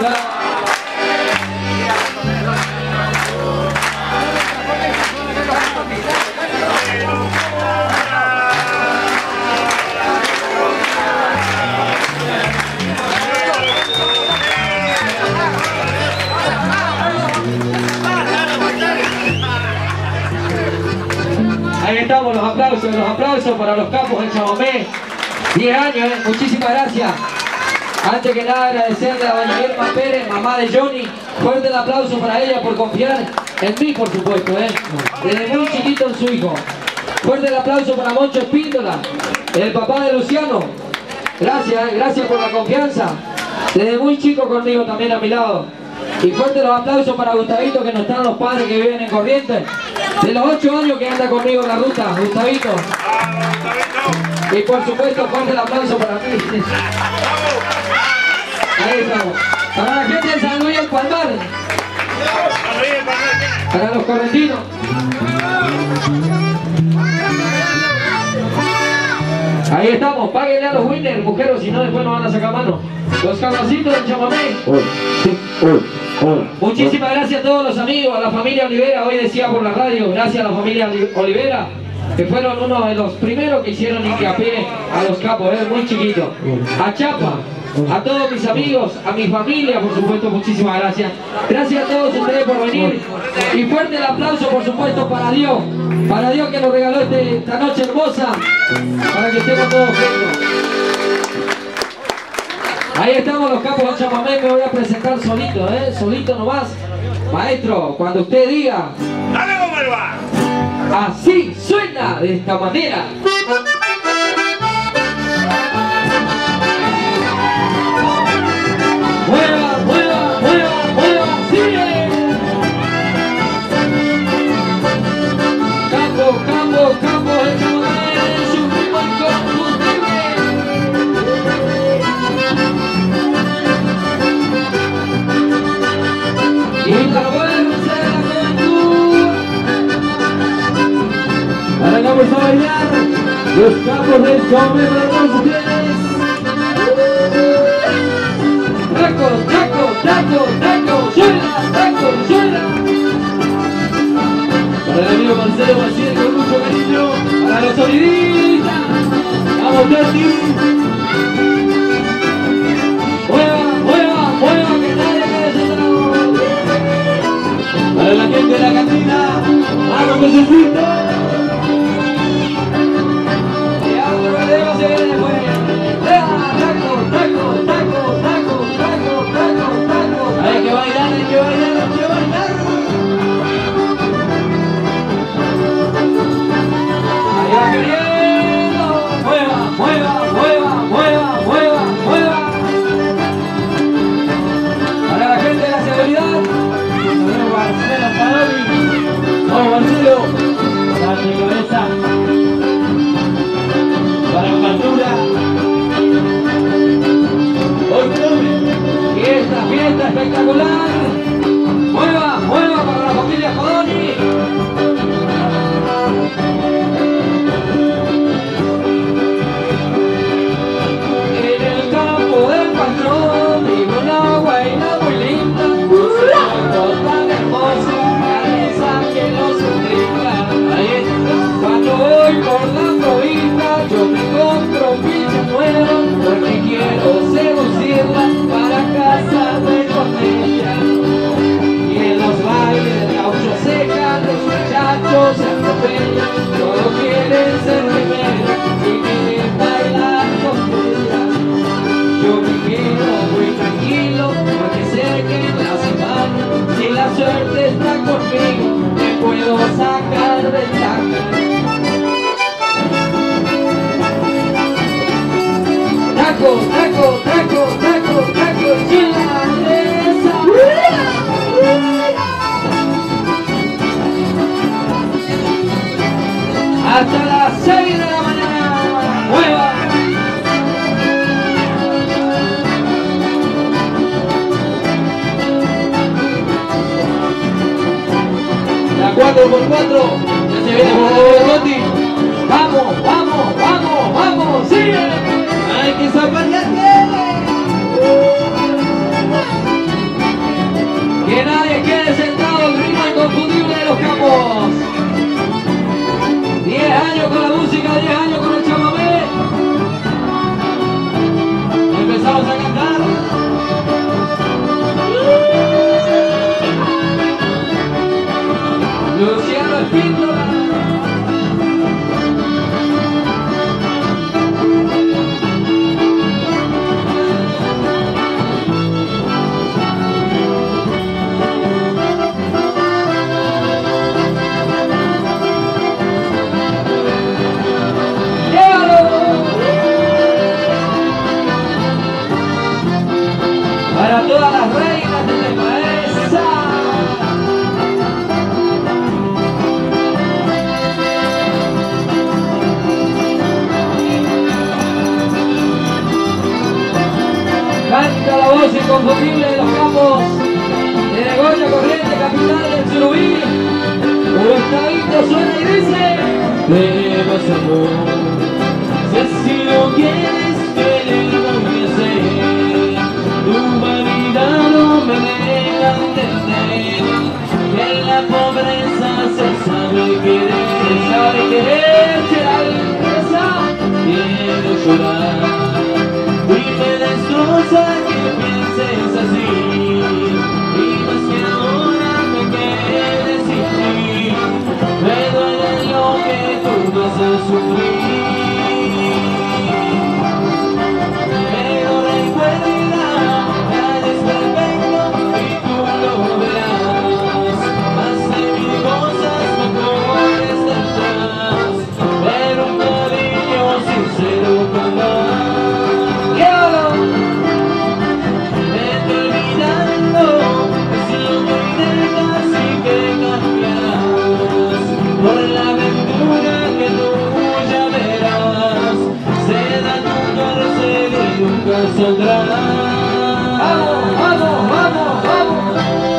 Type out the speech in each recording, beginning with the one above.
Ahí estamos, los aplausos para los capos del chamamé. 10 años, muchísimas gracias. Antes que nada agradecerle a doña Irma Pérez, mamá de Johnny. Fuerte el aplauso para ella por confiar en mí, por supuesto, desde muy chiquito en su hijo. Fuerte el aplauso para Moncho Espíndola, el papá de Luciano. Gracias, gracias por la confianza. Desde muy chico conmigo también a mi lado. Y fuerte los aplausos para Gustavito, que no están los padres que viven en Corrientes. De los 8 años que anda conmigo en la ruta, Gustavito. Y por supuesto, fuerte el aplauso para mí. Ahí estamos. Para la gente de San Luis del Palmar. Para los correntinos. Ahí estamos, páguenle a los winners, mujeres, si no después nos van a sacar mano. Los cabacitos del chamamé. Muchísimas gracias a todos los amigos, a la familia Olivera, hoy decía por la radio, gracias a la familia Olivera, que fueron uno de los primeros que hicieron hincapié a los capos, muy chiquitos. A Chapa, a todos mis amigos, a mi familia, por supuesto, muchísimas gracias. Gracias a todos ustedes por venir. Y fuerte el aplauso, por supuesto, para Dios que nos regaló esta noche hermosa, para que estemos todos juntos. Ahí estamos los capos del chamamé, me voy a presentar solito, solito nomás. Maestro, cuando usted diga... ¡Dale, cómo va! Así suena de esta manera. ¡Mueva, mueva, mueva, mueva! ¡Sigue! Capo, capo, capo del chamamé, su ritmo inconfundible. Y la fuerza de la juventud. Ahora vamos a bailar los capos del chamamé para los pies. Taco, taco, taco, taco, suena, taco, suena. Para el amigo Marcelo Maciel con mucho cariño. Para los sonidistas. Vamos, Tati. Mueva, mueva, mueva, que nadie quede sentado. Para la gente de la cantina, hago que se sienta. Y ahora debemos seguir después. Taco, taco, taco, taco, taco, taco, taco. Hay que bailar, hay que bailar, hay que bailar. Ahí va queriendo. Mueva, mueva, mueva, mueva, mueva, mueva. Para la gente de la seguridad. Marcelo Paroli. Vamos, Marcelo. Dale de cabeza. Para Captura. Fiesta, fiesta espectacular. Mueva, mueva para la familia Jodoni. En el campo del patrón vive una guaina muy linda. Tan hermosa, cabeza que no se brinca. Ahí está. Cuando voy por la provincia, yo me compro fichas nuevas, porque quiero seducirla para casarme con ella. Y en los bailes de gaucho seca, los muchachos se atropellan, todos quieren ser primeros y quieren bailar con ella. Yo me quedo muy tranquilo, porque sé que en la semana, si la suerte está conmigo, me puedo sacar ventaja. Taco, taco, taco, taco, taco, chila, esa. Hasta las 6 de la mañana, mueva. La 4x4, ya se viene por el Bondi. Vamos, vamos, vamos, vamos, sigue. Hay que zapatear. las reinas del tema. ¡Esa! Canta la voz inconfundible de los campos de Negocio Corriente, capital del Surubí. Un estadito suena y dice: debes amor, si así lo quieres, ¿qué le voy a hacer? Tu vanidad no me deja entender que en la pobreza se sabe querer, se da riqueza, quiero llorar. Y me destroza que pienses así, y más que ahora me quedes sin ti. Me duele lo que tú me haces sufrir, pero recuerda, nadie es perfecto y tú lo verás. Hace mil cosas mejores detrás, pero un cariño sincero jamás. Por la aventura que tú ya verás, será tu cárcel y nunca saldrás. ¡Vamos, vamos, vamos, vamos!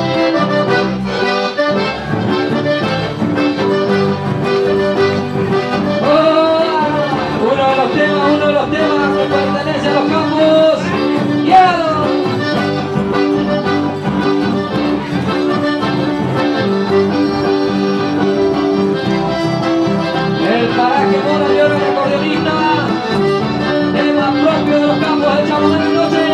Oh, uno de los temas que pertenece a los campos. ¡Quiero! El paraje Mora Llora de acordeonista, tema propio de los campos del Chavo de la Noche.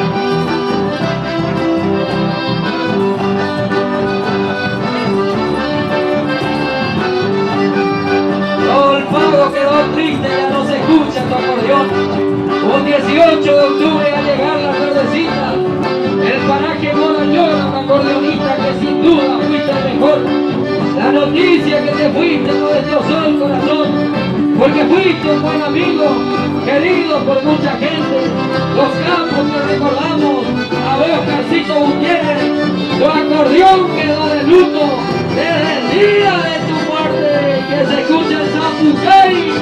Todo el pago quedó triste, ya no se escucha tu acordeón. Un 18 de octubre a llegar la tardecita, el paraje Mora Llora, un acordeonista que sin duda fuiste el mejor. La noticia que te fuiste no destrozó el corazón, porque fuiste un buen amigo, querido por mucha gente. Los campos que recordamos, a vos, Carcito Gutiérrez, tu acordeón quedó de luto desde el día de tu muerte, que se escucha el Zapucay.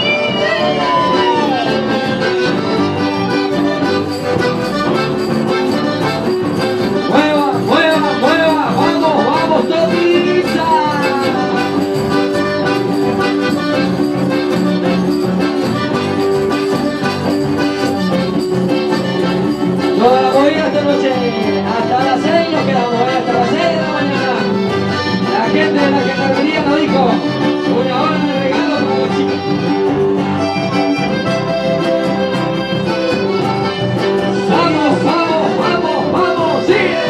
Mueva, mueva, mueva, vamos, vamos, Totisa. Toda la movida esta noche, hasta las 6 nos quedamos, hasta las 6 de la mañana. La gente de la gendarmería nos dijo, 1 hora de regalo para los chicos. Vamos, vamos, vamos, vamos, sigue.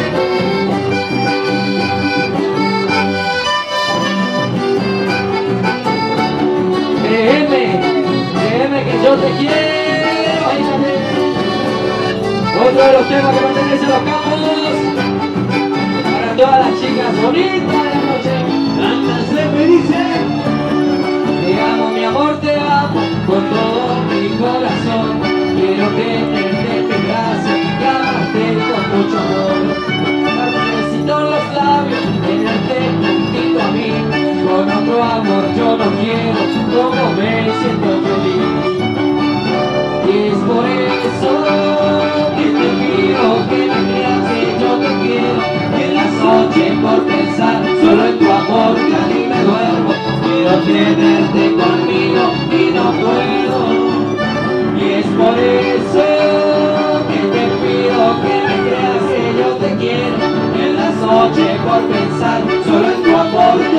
Créeme que yo te quiero, bailame. Otro de los temas que pertenece a los campos, para todas las chicas bonitas de la noche. Cántanse, me dicen: te amo, mi amor, te amo con todo mi corazón. Quiero tenerte en mi brazo y amarte con mucho amor. Necesito los labios, tenerte juntito a mí. Con otro amor yo no quiero, como me siento feliz. Y es por eso que te pido que me creas que yo te quiero. Y en las noches por pensar solo en tu amor ya ni me duermo. Quiero tenerte conmigo y no puedo. Y es por eso que te pido que me creas que yo te quiero. En las noches por pensar solo en tu amor